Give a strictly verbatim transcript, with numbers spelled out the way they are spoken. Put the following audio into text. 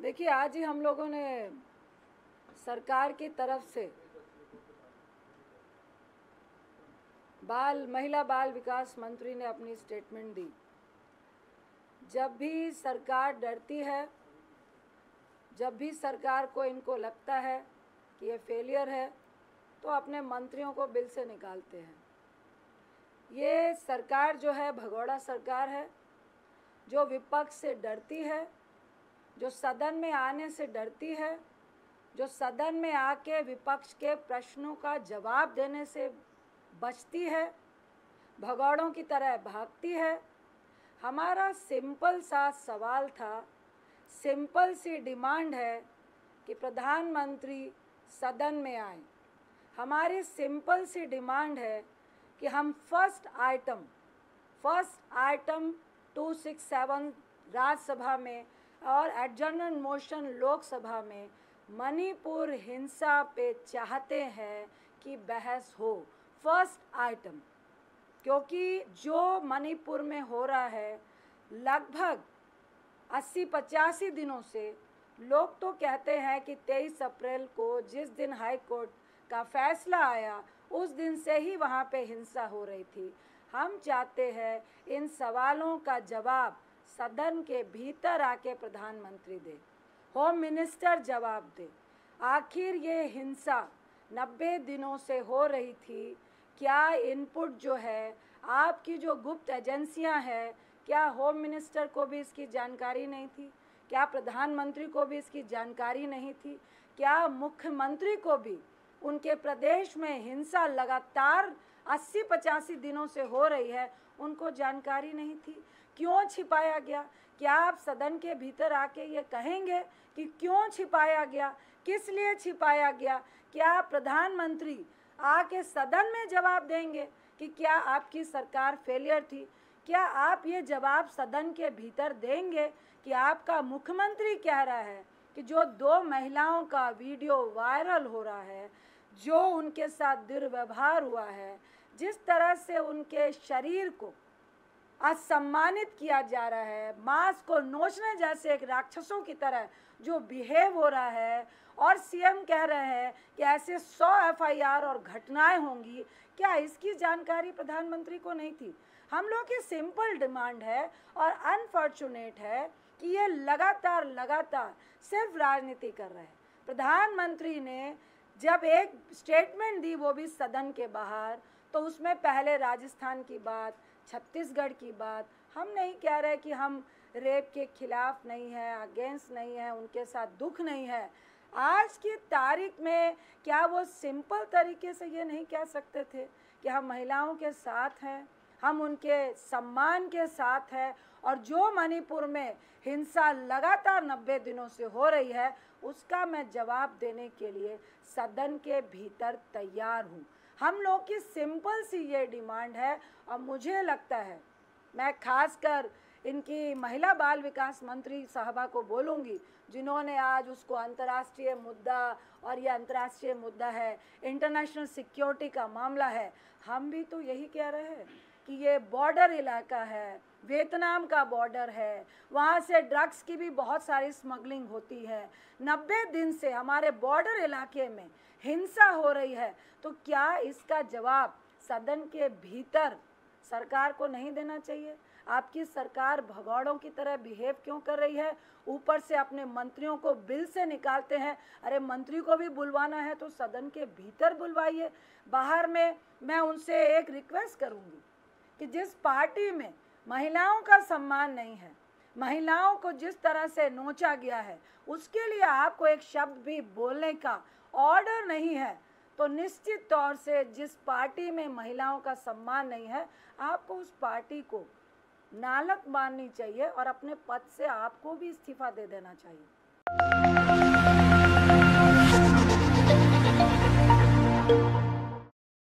देखिए, आज ही हम लोगों ने सरकार की तरफ से बाल महिला बाल विकास मंत्री ने अपनी स्टेटमेंट दी। जब भी सरकार डरती है, जब भी सरकार को इनको लगता है कि ये फेलियर है, तो अपने मंत्रियों को बिल से निकालते हैं। ये सरकार जो है भगोड़ा सरकार है, जो विपक्ष से डरती है, जो सदन में आने से डरती है, जो सदन में आके विपक्ष के प्रश्नों का जवाब देने से बचती है, भगौड़ों की तरह भागती है। हमारा सिंपल सा सवाल था, सिंपल सी डिमांड है कि प्रधानमंत्री सदन में आए। हमारी सिंपल सी डिमांड है कि हम first item first item two six seven Rajya Sabha में और एडजर्नमेंट मोशन लोकसभा में मणिपुर हिंसा पे चाहते हैं कि बहस हो। फर्स्ट आइटम, क्योंकि जो मणिपुर में हो रहा है लगभग अस्सी पचासी दिनों से, लोग तो कहते हैं कि तेईस अप्रैल को जिस दिन हाई कोर्ट का फैसला आया उस दिन से ही वहाँ पे हिंसा हो रही थी। हम चाहते हैं इन सवालों का जवाब सदन के भीतर आके प्रधानमंत्री दे, होम मिनिस्टर जवाब दे। आखिर ये हिंसा नब्बे दिनों से हो रही थी, क्या इनपुट जो है आपकी जो गुप्त एजेंसियां हैं, क्या होम मिनिस्टर को भी इसकी जानकारी नहीं थी? क्या प्रधानमंत्री को भी इसकी जानकारी नहीं थी? क्या मुख्यमंत्री को भी उनके प्रदेश में हिंसा लगातार अस्सी पचासी दिनों से हो रही है, उनको जानकारी नहीं थी? क्यों छिपाया गया? क्या आप सदन के भीतर आके ये कहेंगे कि क्यों छिपाया गया, किस लिए छिपाया गया? क्या प्रधानमंत्री आके सदन में जवाब देंगे कि क्या आपकी सरकार फेलियर थी? क्या आप ये जवाब सदन के भीतर देंगे कि आपका मुख्यमंत्री कह रहा है कि जो दो महिलाओं का वीडियो वायरल हो रहा है, जो उनके साथ दुर्व्यवहार हुआ है, जिस तरह से उनके शरीर को असम्मानित किया जा रहा है, मांस को नोचने जैसे एक राक्षसों की तरह जो बिहेव हो रहा है, और सीएम कह रहे हैं कि ऐसे सौ एफआईआर और घटनाएं होंगी, क्या इसकी जानकारी प्रधानमंत्री को नहीं थी? हम लोग की सिंपल डिमांड है और अनफॉर्चुनेट है कि ये लगातार लगातार सिर्फ राजनीति कर रहे हैं। प्रधानमंत्री ने जब एक स्टेटमेंट दी, वो भी सदन के बाहर, तो उसमें पहले राजस्थान की बात, छत्तीसगढ़ की बात। हम नहीं कह रहे कि हम रेप के खिलाफ नहीं है, अगेंस्ट नहीं है, उनके साथ दुख नहीं है। आज की तारीख में क्या वो सिंपल तरीके से ये नहीं कह सकते थे कि हम महिलाओं के साथ हैं, हम उनके सम्मान के साथ हैं, और जो मणिपुर में हिंसा लगातार नब्बे दिनों से हो रही है उसका मैं जवाब देने के लिए सदन के भीतर तैयार हूँ। हम लोग की सिंपल सी ये डिमांड है, और मुझे लगता है मैं खासकर इनकी महिला बाल विकास मंत्री साहबा को बोलूँगी, जिन्होंने आज उसको अंतर्राष्ट्रीय मुद्दा, और ये अंतर्राष्ट्रीय मुद्दा है, इंटरनेशनल सिक्योरिटी का मामला है। हम भी तो यही कह रहे हैं कि ये बॉर्डर इलाका है, वियतनाम का बॉर्डर है, वहाँ से ड्रग्स की भी बहुत सारी स्मगलिंग होती है। नब्बे दिन से हमारे बॉर्डर इलाके में हिंसा हो रही है, तो क्या इसका जवाब सदन के भीतर सरकार को नहीं देना चाहिए? आपकी सरकार भगौड़ों की तरह बिहेव क्यों कर रही है? ऊपर से अपने मंत्रियों को बिल से निकालते हैं। अरे मंत्री को भी बुलवाना है तो सदन के भीतर बुलवाइए। बाहर में मैं उनसे एक रिक्वेस्ट करूँगी कि जिस पार्टी में महिलाओं का सम्मान नहीं है, महिलाओं को जिस तरह से नोचा गया है, उसके लिए आपको एक शब्द भी बोलने का ऑर्डर नहीं है, तो निश्चित तौर से जिस पार्टी में महिलाओं का सम्मान नहीं है, आपको उस पार्टी को नालक माननी चाहिए और अपने पद से आपको भी इस्तीफा दे देना चाहिए।